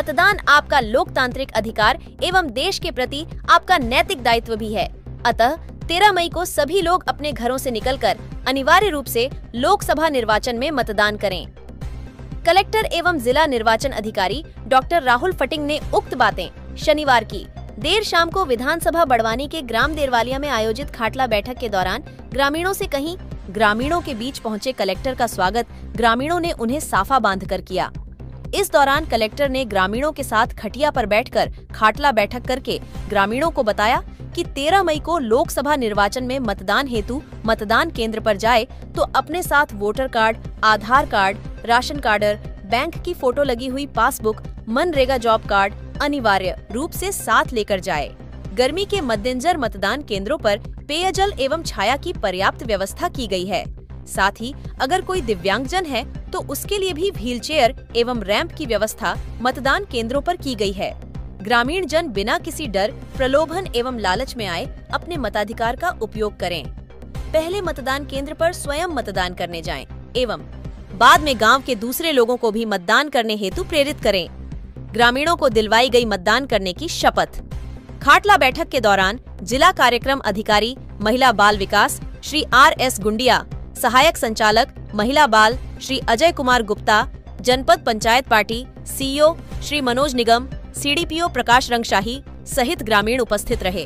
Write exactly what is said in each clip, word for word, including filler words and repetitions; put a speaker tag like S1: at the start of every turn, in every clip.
S1: मतदान आपका लोकतांत्रिक अधिकार एवं देश के प्रति आपका नैतिक दायित्व भी है। अतः तेरह मई को सभी लोग अपने घरों से निकलकर अनिवार्य रूप से लोकसभा निर्वाचन में मतदान करें। कलेक्टर एवं जिला निर्वाचन अधिकारी डॉक्टर राहुल फटिंग ने उक्त बातें शनिवार की देर शाम को विधानसभा बड़वानी के ग्राम देरवालिया में आयोजित खाटला बैठक के दौरान ग्रामीणों से कहीं। ग्रामीणों के बीच पहुंचे कलेक्टर का स्वागत ग्रामीणों ने उन्हें साफा बांधकर किया। इस दौरान कलेक्टर ने ग्रामीणों के साथ खटिया पर बैठकर खाटला बैठक करके ग्रामीणों को बताया कि तेरह मई को लोकसभा निर्वाचन में मतदान हेतु मतदान केंद्र पर जाए तो अपने साथ voter card, Aadhaar card, ration card, bank की फोटो लगी हुई पासबुक, मनरेगा जॉब कार्ड अनिवार्य रूप से साथ लेकर जाए। गर्मी के मद्देनजर मतदान केंद्रों पर पेयजल एवं छाया की पर्याप्त व्यवस्था की गई है। साथ ही अगर कोई दिव्यांगजन है तो उसके लिए भी व्हीलचेयर एवं रैंप की व्यवस्था मतदान केंद्रों पर की गई है। ग्रामीण जन बिना किसी डर, प्रलोभन एवं लालच में आए अपने मताधिकार का उपयोग करें। पहले मतदान केंद्र पर स्वयं मतदान करने जाएं एवं बाद में गांव के दूसरे लोगों को भी मतदान करने हेतु प्रेरित करें। ग्रामीणों को दिलवाई गई मतदान करने की शपथ। खाटला बैठक के दौरान जिला कार्यक्रम अधिकारी महिला बाल विकास श्री आर एस गुंडिया, सहायक संचालक महिला बाल श्री अजय कुमार गुप्ता, जनपद panchayat party CEO Shri Manoj Nigam, CDPO Prakash Rangshahi सहित ग्रामीण उपस्थित रहे।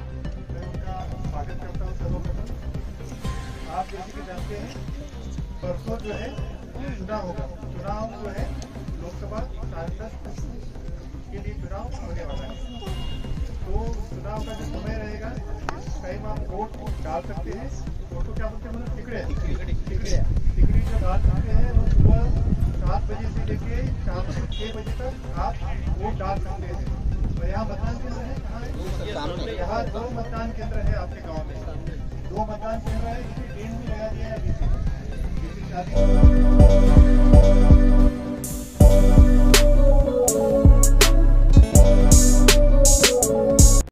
S2: आप जैसे कि जानते हैं परसों जो है चुनाव होगा। चुनाव जो है लोकसभा सांसद के लिए चुनाव होने वाला है। तो चुनाव का जो समय रहेगा टाइम आप वोट डाल सकते हैं। वोट क्या बोलते हैं, मतलब टिकड़े टिकड़े टिकड़ी जो डाल सकते हैं वो सुबह सात बजे से लेके शाम छह बजे तक आप वोट डाल सकते हैं। और यहाँ मतदान केंद्र है, कहाँ है? यहाँ दो मतदान केंद्र है आपके गाँव में। दो मतदान केंद्र है, इसकी टीम भी लगा दिया है।